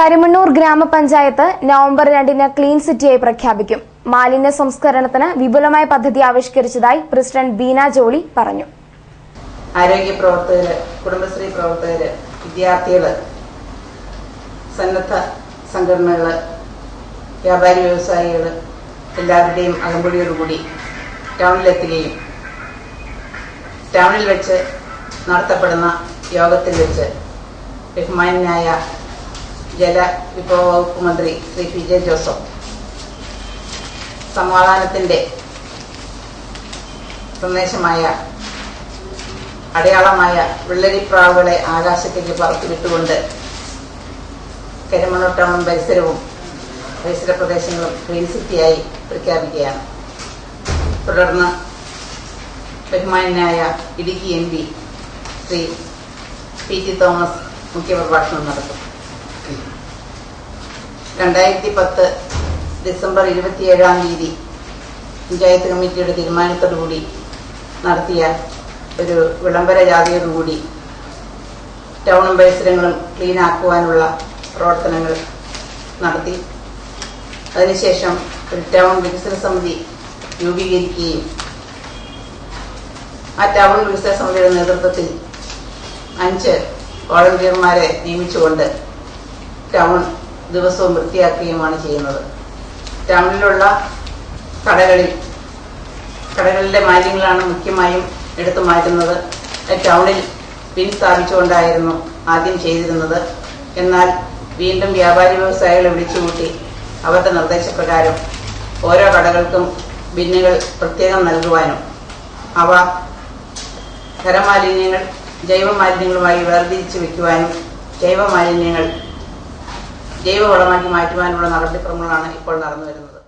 കരിമണ്ണൂർ ഗ്രാമപഞ്ചായത്ത് November 2-ന് clean സിറ്റിയായി പ്രഖ്യാപിക്കും. മാലിന്യ സംസ്കരണത്തിന് വിപുലമായ പദ്ധതി ആവിഷ്കരിച്ചതായി പ്രസിഡന്റ് ബീന ജോളി പറഞ്ഞു. ആരോഗ്യ പ്രവർത്തകര്, കുടുംബശ്രീ പ്രവർത്തകര്, വിദ്യാർത്ഥികള്, സന്നദ്ധ സംഘടനകള്, വ്യാപാരി വ്യവസായികള് എല്ലാവരുടെയും അകമ്പടിയോടുകൂടി ടൗണിലെത്തുകയും ടൗണിൽ വെച്ച് നടത്തപ്പെടുന്ന യോഗത്തിൽ വെച്ച് ബഹുമാന്യനായ ജലവിഭവ വകുപ്പ് മന്ത്രി ശ്രീ പി ജെ ജോസഫ് സമാധാനത്തിന്റെ സന്ദേശമായ അടയാളമായ വെള്ളരിപ്രാവുകളെ ആകാശത്തേക്ക് പറത്തിവിട്ടുകൊണ്ട് കരിമണ്ണൂർ ടൗണും പരിസരവും പരിസര പ്രദേശങ്ങളും ക്ലീൻ സിറ്റിയായി പ്രഖ്യാപിക്കുകയാണ്. തുടർന്ന് ബഹുമാന്യനായ Idukki MP Shri PT Thomas മുഖ്യപ്രഭാഷണം നടത്തും. 2010 ഡിസംബർ 27 പഞ്ചായത്ത് കമ്മിറ്റിയുടെ തീരുമാനത്തോടുകൂടി നടത്തിയ ഒരു വിളംബര ജാഥയോടുകൂടി ടൗണും പരിസരങ്ങളും ക്ലീൻ ആക്കുവാനുള്ള പ്രവർത്തനങ്ങൾ നടത്തി. അതിനുശേഷം ഒരു ടൗൺ വികസന സമിതി രൂപീകരിക്കുകയും ആ ടൗൺ വികസന സമിതിയുടെ നേതൃത്വത്തിൽ 5 വോളണ്ടിയർമാരെ നിയമിച്ചുകൊണ്ട് ടൗൺ ദിവസവും വൃത്തിയാക്കുകയുമാണ് ചെയ്യുന്നത്. ടൗണിലുള്ള കടകളിലെ മാലിന്യങ്ങളാണ് മുഖ്യമായും എടുത്തു മാറ്റുന്നത്. ടൗണിൽ ബിൻ സ്ഥാപിച്ചുകൊണ്ടായിരുന്നു ആദ്യം ചെയ്തിരുന്നത്. എന്നാൽ വീണ്ടും വ്യാപാരി വ്യവസായികളെ വിളിച്ചുകൂട്ടി അവരുടെ നിർദ്ദേശപ്രകാരം ഓരോ കടകൾക്കും ബിന്നുകൾ പ്രത്യേകം നൽകുവാനും അവ ഖരമാലിന്യങ്ങൾ ജൈവമാലിന്യങ്ങളുമായി വേർതിരിച്ച് വയ്ക്കുവാനും ജൈവമാലിന്യങ്ങൾ ജൈവവളമാക്കി മാറ്റുവാനുള്ള നടപടിക്രമങ്ങളാണ് ഇപ്പോൾ നടന്നു വരുന്നത്.